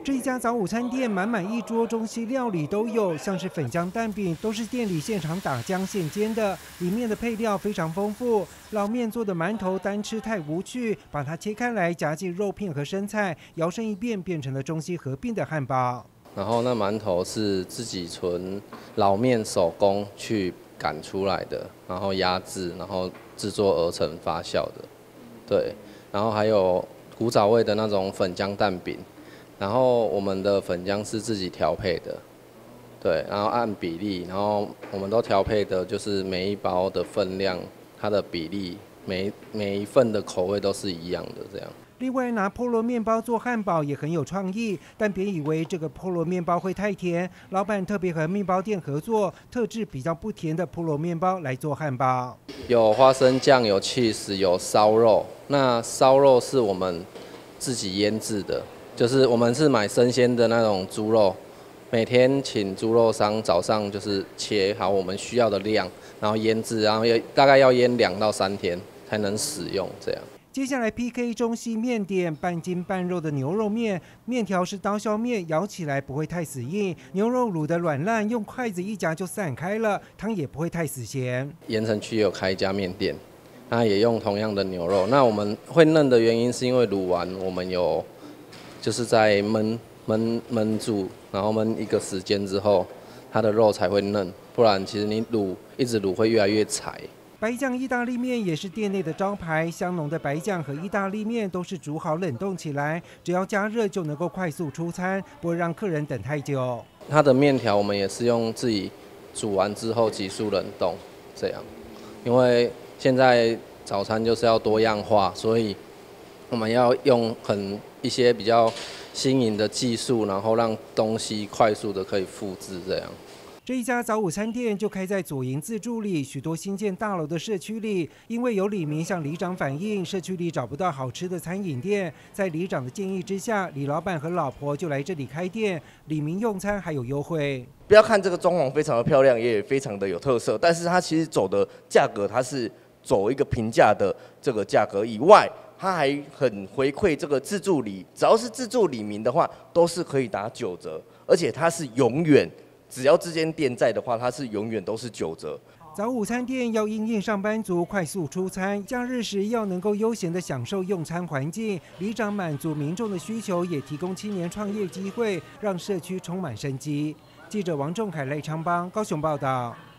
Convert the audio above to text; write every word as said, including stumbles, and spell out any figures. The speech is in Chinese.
这一家早午餐店满满一桌中西料理都有，像是粉浆蛋饼都是店里现场打浆现煎的，里面的配料非常丰富。老面做的馒头单吃太无趣，把它切开来夹进肉片和生菜，摇身一变变成了中西合并的汉堡。 然后那馒头是自己纯老面手工去擀出来的，然后压制，然后制作而成发酵的，对。然后还有古早味的那种粉浆蛋饼。然后我们的粉浆是自己调配的，对，然后按比例，然后我们都调配的就是每一包的分量，它的比例，每每一份的口味都是一样的这样。 另外，拿菠萝面包做汉堡也很有创意，但别以为这个菠萝面包会太甜，老板特别和面包店合作，特制比较不甜的菠萝面包来做汉堡。 有花生酱，有 cheese， 有烧肉。那烧肉是我们自己腌制的。就是我们是买生鲜的那种猪肉，每天请猪肉商早上就是切好我们需要的量，然后腌制，然后要大概要腌两到三天才能使用这样。 接下来 P K 中西面点，半筋半肉的牛肉面，面条是刀削面，咬起来不会太死硬，牛肉卤得软烂，用筷子一夹就散开了，汤也不会太死咸。 盐城区有开一家面店，那也用同样的牛肉，那我们会嫩的原因是因为卤完我们有。就是在焖焖焖住，然后焖一个时间之后，它的肉才会嫩，不然其实你卤一直卤会越来越柴。 白酱意大利面也是店内的招牌，香浓的白酱和意大利面都是煮好冷冻起来，只要加热就能够快速出餐，不会让客人等太久。 它的面条我们也是用自己煮完之后急速冷冻，这样，因为现在早餐就是要多样化，所以我们要用很一些比较新颖的技术，然后让东西快速的可以复制这样。 这一家早午餐店就开在左营自助里许多新建大楼的社区里，因为有里民向里长反映，社区里找不到好吃的餐饮店，在里长的建议之下，李老板和老婆就来这里开店，里民用餐还有优惠。 不要看这个装潢非常的漂亮，也非常的有特色，但是它其实走的价格，它是走一个平价的这个价格以外。他还很回馈这个自助里，只要是自助里民的话，都是可以打九折，而且它是永远，只要这间店在的话，它是永远都是九折。 早午餐店要因应上班族快速出餐，假日时要能够悠闲的享受用餐环境。里长满足民众的需求，也提供青年创业机会，让社区充满生机。记者王仲凯、赖昌邦高雄报道。